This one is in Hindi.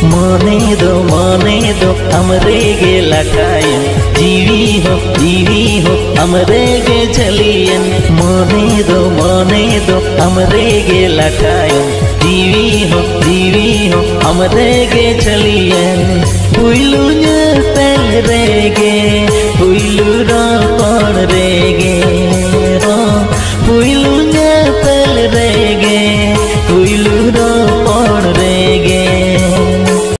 मने दो हमरे गे लटायन जीवी हो हमरे गे चलियन मने दो हमरे गे लटायन जीवी हो हमरे गे चलियन हुइलु ᱧᱮᱯᱮᱞ रेगे हुइलु रपण रेगे